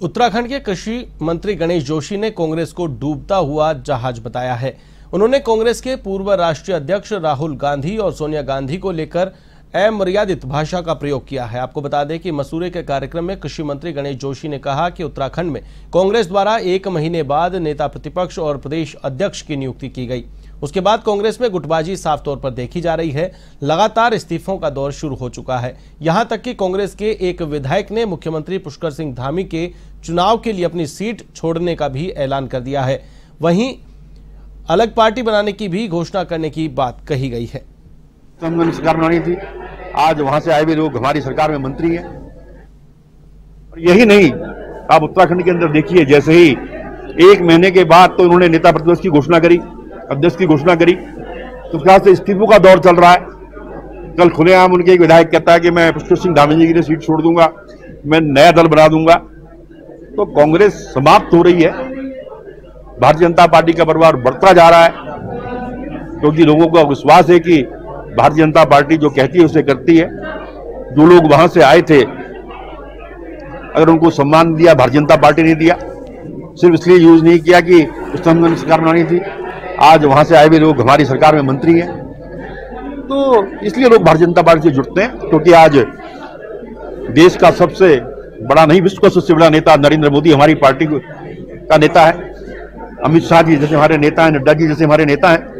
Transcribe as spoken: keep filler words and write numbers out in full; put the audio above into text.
उत्तराखंड के कृषि मंत्री गणेश जोशी ने कांग्रेस को डूबता हुआ जहाज बताया है। उन्होंने कांग्रेस के पूर्व राष्ट्रीय अध्यक्ष राहुल गांधी और सोनिया गांधी को लेकर अमर्यादित भाषा का प्रयोग किया है। आपको बता दें कि मसूरे के कार्यक्रम में कृषि मंत्री गणेश जोशी ने कहा कि उत्तराखंड में कांग्रेस द्वारा एक महीने बाद नेता प्रतिपक्ष और प्रदेश अध्यक्ष की नियुक्ति की गई। उसके बाद कांग्रेस में गुटबाजी साफ तौर पर देखी जा रही है। लगातार इस्तीफों का दौर शुरू हो चुका है। यहां तक कि कांग्रेस के एक विधायक ने मुख्यमंत्री पुष्कर सिंह धामी के चुनाव के लिए अपनी सीट छोड़ने का भी ऐलान कर दिया है। वहीं अलग पार्टी बनाने की भी घोषणा करने की बात कही गई है। सरकार बनानी थी, आज वहां से आए हुए लोग हमारी सरकार में मंत्री हैं। और यही नहीं, आप उत्तराखंड के अंदर देखिए, जैसे ही एक महीने के बाद तो उन्होंने नेता प्रतिपक्ष की घोषणा करी, अध्यक्ष की घोषणा करी, तो उसके बाद से इस्तीफों का दौर चल रहा है। कल खुलेआम उनके एक विधायक कहता है कि मैं पुष्कर सिंह धामी जी की सीट छोड़ दूंगा, मैं नया दल बना दूंगा। तो कांग्रेस समाप्त हो रही है, भारतीय जनता पार्टी का परिवार बढ़ता जा रहा है, क्योंकि लोगों का विश्वास है कि भारतीय जनता पार्टी जो कहती है उसे करती है। जो लोग वहां से आए थे, अगर उनको सम्मान दिया, भारतीय जनता पार्टी ने दिया, सिर्फ इसलिए यूज नहीं किया कि उस समय सरकार बनानी थी, आज वहां से आए हुए लोग हमारी सरकार में मंत्री हैं। तो इसलिए लोग भारतीय जनता पार्टी से जुड़ते हैं, क्योंकि आज देश का सबसे बड़ा नहीं, विश्व का सबसे बड़ा नेता नरेंद्र मोदी हमारी पार्टी का नेता है। अमित शाह जी जैसे हमारे नेता हैं, नड्डा जी जैसे हमारे नेता हैं।